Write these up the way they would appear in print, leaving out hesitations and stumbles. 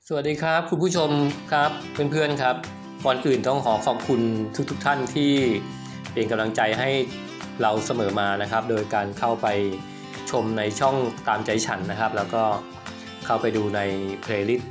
สวัสดีครับคุณผู้ชมครับเพื่อนๆครับก่อนอื่นต้องขอบคุณทุกท่านที่เป็นกำลังใจให้เราเสมอมานะครับโดยการเข้าไปชมในช่องตามใจฉันนะครับแล้วก็เข้าไปดูในเพลย์ลิสต์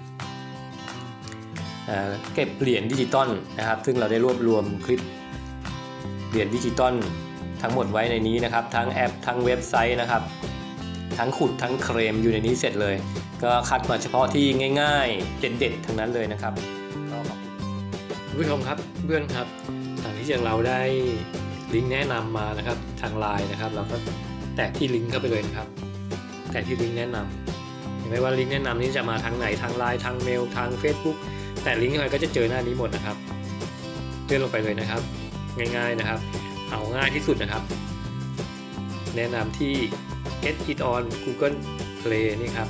เก็บเหรียญดิจิตอลนะครับซึ่งเราได้รวบรวมคลิปเหรียญดิจิตอลทั้งหมดไว้ในนี้นะครับทั้งแอปทั้งเว็บไซต์นะครับทั้งขุดทั้งเคลมอยู่ในนี้เสร็จเลยก็คัดมาเฉพาะที่ง่ายๆเด็ดๆทั้งนั้นเลยนะครับก็ขอบคุณผู้ชมครับเพื่อนครับทางที่เราได้ลิงก์แนะนำมานะครับทาง LINE นะครับเราก็แตะที่ลิงก์เข้าไปเลยนะครับแตะที่ลิงก์แนะนำเห็นไหมว่าลิงก์แนะนำนี้จะมาทางไหนทาง LINE ทางเมลทาง Facebook แต่ลิงก์อะไรก็จะเจอหน้านี้หมดนะครับเลื่อนลงไปเลยนะครับง่ายๆนะครับเอาง่ายที่สุดนะครับแนะนำที่ Get It On Google Play นี่ครับ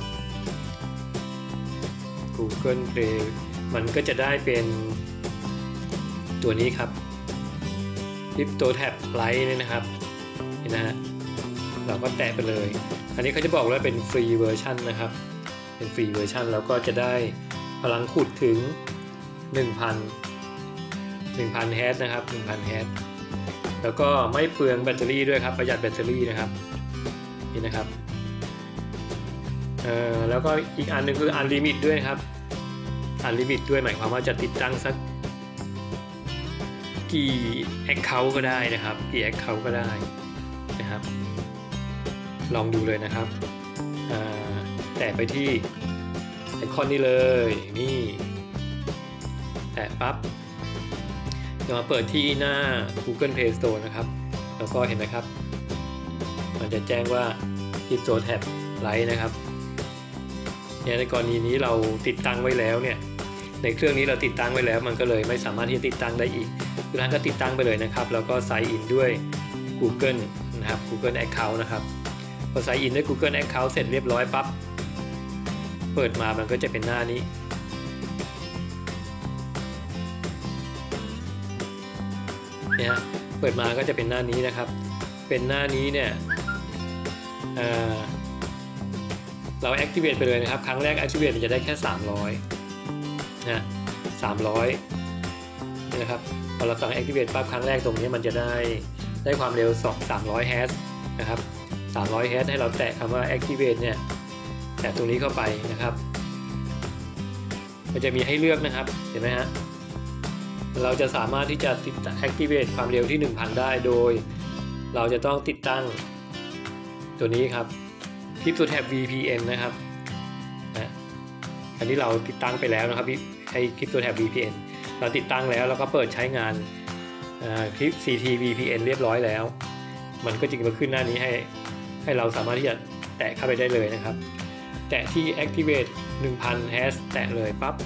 Google Play มันก็จะได้เป็นตัวนี้ครับ Crypto Tab Lite นี่นะครับเห็นนะฮะเราก็แตะไปเลยอันนี้เขาจะบอกว่าเป็นฟรีเวอร์ชันนะครับเป็นฟรีเวอร์ชันแล้วก็จะได้พลังขุดถึง 1,000 แฮชนะครับ 1,000 แฮชแล้วก็ไม่เปลืองแบตเตอรี่ด้วยครับประหยัดแบตเตอรี่นะครับนี่นะครับแล้วก็อีกอันนึงคือ Unlimit ด้วยครับ Unlimit ด้วยหมายความว่าจะติดตั้งสักกี่ Account ก็ได้นะครับกี่ Account ก็ได้นะครับลองดูเลยนะครับแตะไปที่ไอคอนนี้เลยนี่แตะปั๊บจะมาเปิดที่หน้า Google Play Store นะครับแล้วก็เห็นไหมครับมันจะแจ้งว่า Crypto Tab Lite นะครับในกรณีนี้เราติดตั้งไว้แล้วเนี่ยในเครื่องนี้เราติดตั้งไว้แล้วมันก็เลยไม่สามารถที่จะติดตั้งได้อีกดังนั้นก็ติดตั้งไปเลยนะครับแล้วก็ Sign In ด้วย Google นะครับ Google Account นะครับพอ Sign In ด้วย Google Account เสร็จเรียบร้อยปั๊บเปิดมามันก็จะเป็นหน้านี้เนี่ยเปิดมาก็จะเป็นหน้านี้นะครับเป็นหน้านี้เนี่ยเรา activate ไปเลยนะครับครั้งแรก activate จะได้แค่300นะ300นี่นะครับพอเราสั่ง activate ปั๊บครั้งแรกตรงนี้มันจะได้ความเร็ว300 Hz นะครับ300 Hz ให้เราแตะคำว่า activate เนี่ยแตะตรงนี้เข้าไปนะครับมันจะมีให้เลือกนะครับเห็นไหมฮะเราจะสามารถที่จะactivate ความเร็วที่ 1,000 ได้โดยเราจะต้องติดตั้งตัวนี้ครับCrypto Tab VPN นะครับอันนี้เราติดตั้งไปแล้วนะครับไอ้ Crypto Tab VPN เราติดตั้งแล้วก็เปิดใช้งานCT VPN เรียบร้อยแล้วมันก็จึงมาขึ้นหน้านี้ให้เราสามารถที่จะแตะเข้าไปได้เลยนะครับแตะที่ Activate 1,000 Hz แตะเลยปั๊บ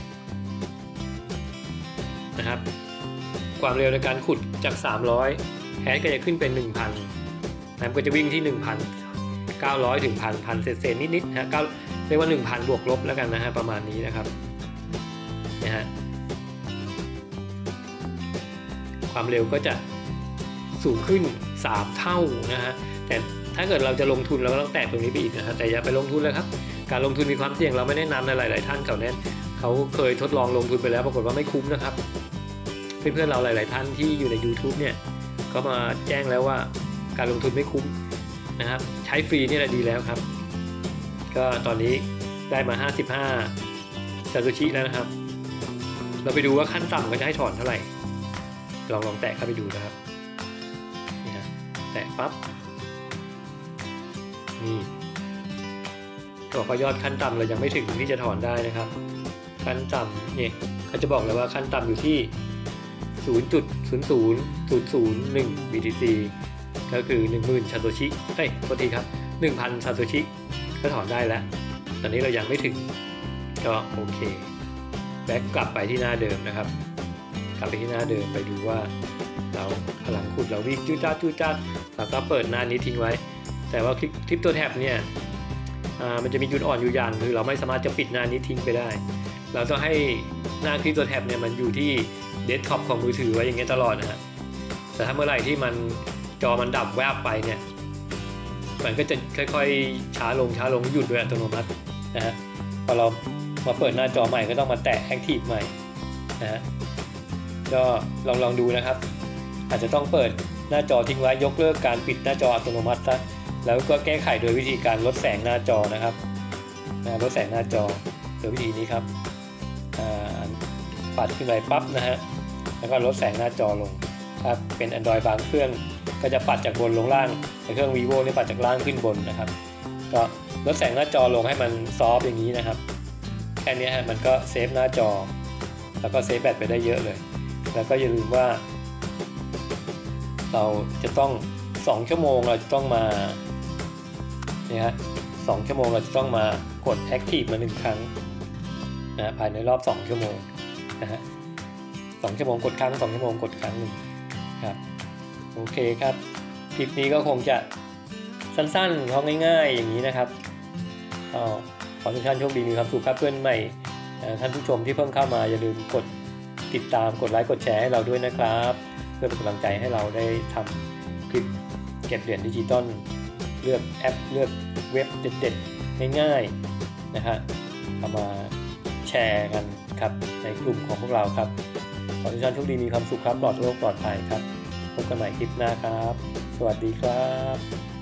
นะครับความเร็วในการขุดจาก300 Hz ก็จะขึ้นเป็น 1,000 นะก็จะวิ่งที่ 1,900 ถึง 1,000 เศษนิดๆนะเรียกว่า 1,000 บวกลบแล้วกันนะฮะประมาณนี้นะครับนะฮะความเร็วก็จะสูงขึ้น3เท่านะฮะแต่ถ้าเกิดเราจะลงทุนเราก็ต้องแตะตรงนี้ไปอีกนะฮะแต่อย่าไปลงทุนเลยครับการลงทุนมีความเสี่ยงเราไม่แนะนำในหลายๆท่านเขาเคยทดลองลงทุนไปแล้วปรากฏว่าไม่คุ้มนะครับเพื่อนๆเราหลายๆท่านที่อยู่ใน YouTube เนี่ยก็มาแจ้งแล้วว่าการลงทุนไม่คุ้มนะครับใช้ฟรีนี่แหละดีแล้วครับก็ตอนนี้ได้มา55ซาโตชิแล้วนะครับเราไปดูว่าขั้นต่ำก็จะให้ถอนเท่าไหร่ลองแตะเข้าไปดูนะครับนี่ฮะแตะปั๊บนี่บอกว่ายอดขั้นต่ำเรายังไม่ถึงที่จะถอนได้นะครับขั้นต่ำเนี่ยเขาจะบอกเลยว่าขั้นต่ำอยู่ที่ 0.00001 BTC ก็คือ 10,000 ซาโตชิโทษทีครับ 1,000 ซาโตชิก็ถอนได้แล้วตอนนี้เรายังไม่ถึงก็โอเคแบ็กกลับไปที่หน้าเดิมนะครับกลับไปที่หน้าเดิมไปดูว่าเราพลังขุดเราวิ่งจู้จ้าเราก็เปิดหน้านี้ทิ้งไว้แต่ว่าคลิปตัวแท็บเนี่ยมันจะมีจุดอ่อนอยู่อย่างคือเราไม่สามารถจะปิดหน้านี้ทิ้งไปได้เราต้องให้หน้าคลิปตัวแท็บเนี่ยมันอยู่ที่เดสก์ท็อปของมือถือไว้อย่างเงี้ยตลอดนะฮะแต่ถ้าเมื่อไหร่ที่มันจอมันดับแวบไปเนี่ยมันก็จะค่อยๆช้าลงหยุดโดยอัตโนมัตินะฮะพอมาเปิดหน้าจอใหม่ก็ต้องมาแตะ Active ใหม่นะฮะก็ลองดูนะครับอาจจะต้องเปิดหน้าจอทิ้งไว้ยกเลิกการปิดหน้าจออัตโนมัติซะแล้วก็แก้ไขโดยวิธีการลดแสงหน้าจอนะครับลดแสงหน้าจอโดยวิธีนี้ครับปัดขึ้นไปปั๊บนะฮะแล้วก็ลดแสงหน้าจอลงครับเป็น Android บางเครื่องก็จะปัดจากบนลงล่างในเครื่อง vivo นี่ปัดจากล่างขึ้นบนนะครับก็ลดแสงหน้าจอลงให้มันซอฟต์อย่างนี้นะครับแค่นี้ฮะมันก็เซฟหน้าจอแล้วก็เซฟแบตไปได้เยอะเลยแล้วก็อย่าลืมว่าเราจะต้อง2 ชั่วโมงเราจะต้องมาเนี่ยฮะ2 ชั่วโมงเราจะต้องมากด Active มา1 ครั้งนะภายในรอบ2 ชั่วโมงนะฮะ2 ชั่วโมงกดครั้ง2 ชั่วโมงกดครั้งหนึ่งครับโอเคครับคลิปนี้ก็คงจะสั้นๆเพราะง่ายๆอย่างนี้นะครับขอทุกท่านโชคดีมีความสุขครับเพื่อนใหม่ท่านผู้ชมที่เพิ่งเข้ามาอย่าลืมกดติดตามกดไลค์กดแชร์ให้เราด้วยนะครับเพื่อเป็นกำลังใจให้เราได้ทำคลิปเก็บเหรียญดิจิตอลเลือกแอปเลือกเว็บเด็ดๆง่ายๆนะฮะเอามาแชร์กันครับในกลุ่มของพวกเราครับขอทุกท่านโชคดีมีความสุขครับปลอดโรคปลอดภัยครับพบกันใหม่คลิปหน้าครับสวัสดีครับ